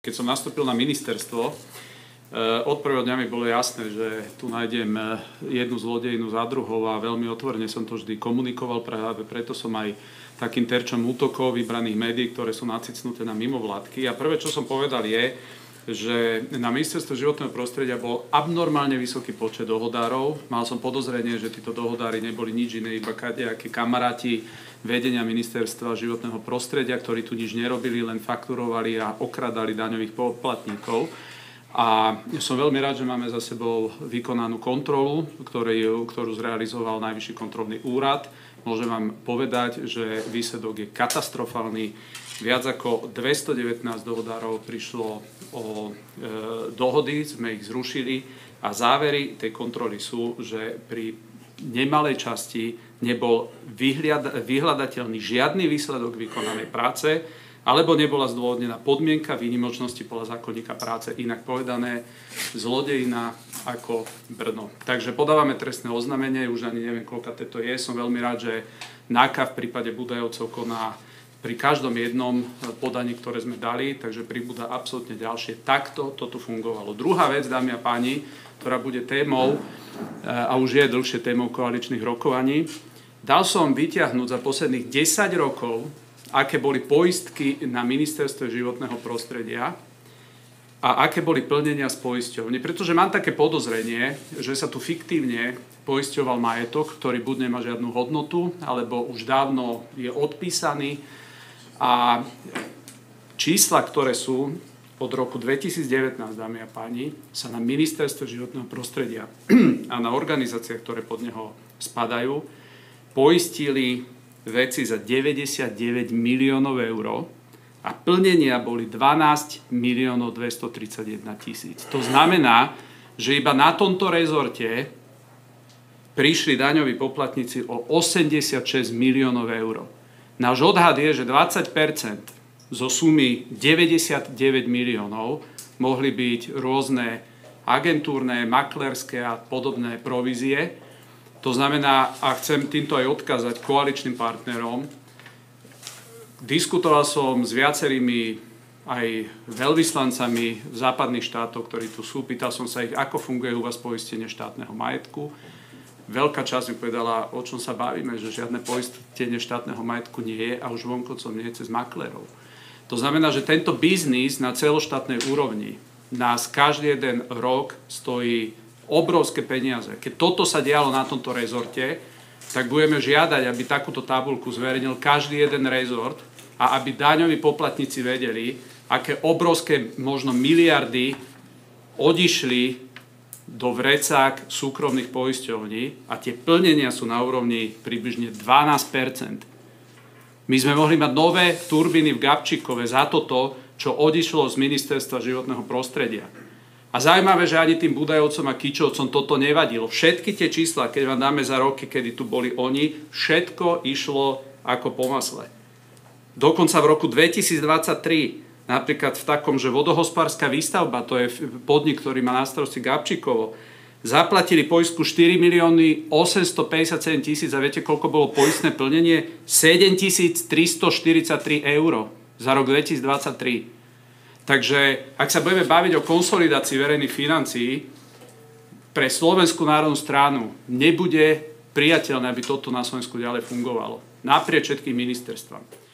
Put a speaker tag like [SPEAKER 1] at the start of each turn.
[SPEAKER 1] Keď som nastúpil na ministerstvo, od prvého dňa mi bolo jasné, že tu nájdem jednu zlodejinu za druhou a veľmi otvorene som to vždy komunikoval, práve preto som aj takým terčom útokov vybraných médií, ktoré sú nacicnuté na mimovládky. A prvé, čo som povedal, je, že na ministerstve životného prostredia bol abnormálne vysoký počet dohodárov. Mal som podozrenie, že títo dohodári neboli nič iné, iba kadejakí kamaráti vedenia ministerstva životného prostredia, ktorí tu nič nerobili, len fakturovali a okradali daňových poplatníkov. A som veľmi rád, že máme za sebou vykonanú kontrolu, ktorú zrealizoval Najvyšší kontrolný úrad. Môžem vám povedať, že výsledok je katastrofálny. Viac ako 219 dohodárov prišlo o dohody, sme ich zrušili a závery tej kontroly sú, že pri nemalej časti nebol vyhľadateľný žiadny výsledok vykonanej práce, alebo nebola zdôvodnená podmienka výnimočnosti podľa zákonníka práce, inak povedané zlodejina ako Brno. Takže podávame trestné oznámenie, už ani neviem, koľko to je. Som veľmi rád, že NAKA v prípade Budajovcov koná pri každom jednom podaní, ktoré sme dali, takže pribúda absolútne ďalšie. Takto to tu fungovalo. Druhá vec, dámy a páni, ktorá bude témou, a už je dlhšie témou koaličných rokovaní, dal som vyťahnuť za posledných 10 rokov, aké boli poistky na ministerstve životného prostredia a aké boli plnenia z poisťovní. Pretože mám také podozrenie, že sa tu fiktívne poisťoval majetok, ktorý buď nemá žiadnu hodnotu, alebo už dávno je odpísaný. A čísla, ktoré sú od roku 2019, dámy a páni, sa na ministerstve životného prostredia a na organizáciách, ktoré pod neho spadajú, poistili veci za 99 miliónov eur a plnenia boli 12 miliónov 231 tisíc. To znamená, že iba na tomto rezorte prišli daňoví poplatníci o 86 miliónov eur. Náš odhad je, že 20% zo sumy 99 miliónov mohli byť rôzne agentúrne, maklerské a podobné provízie. To znamená, a chcem týmto aj odkázať koaličným partnerom, diskutoval som s viacerými aj veľvyslancami v západných štátoch, ktorí tu sú, pýtal som sa ich, ako funguje u vás poistenie štátneho majetku. Veľká časť mi povedala, o čom sa bavíme, že žiadne poistenie štátneho majetku nie je a už vonkoncom nie je cez maklerov. To znamená, že tento biznis na celoštátnej úrovni nás každý jeden rok stojí obrovské peniaze. Keď toto sa dialo na tomto rezorte, tak budeme žiadať, aby takúto tabuľku zverejnil každý jeden rezort a aby daňoví poplatníci vedeli, aké obrovské možno miliardy odišli do vrecák súkromných poisťovní a tie plnenia sú na úrovni približne 12%. My sme mohli mať nové turbíny v Gabčíkove za toto, čo odišlo z ministerstva životného prostredia. A zaujímavé, že ani tým Budajovcom a Kičovcom toto nevadilo. Všetky tie čísla, keď vám dáme za roky, kedy tu boli oni, všetko išlo ako po masle. Dokonca v roku 2023 napríklad v takom, že vodohospodárska výstavba, to je podnik, ktorý má na starosti Gabčíkovo, zaplatili poistku 4 milióny 857 tisíc a viete, koľko bolo poistné plnenie? 7343 eur za rok 2023. Takže ak sa budeme baviť o konsolidácii verejných financií, pre Slovenskú národnú stranu nebude priateľné, aby toto na Slovensku ďalej fungovalo. Naprieč všetkým ministerstvám.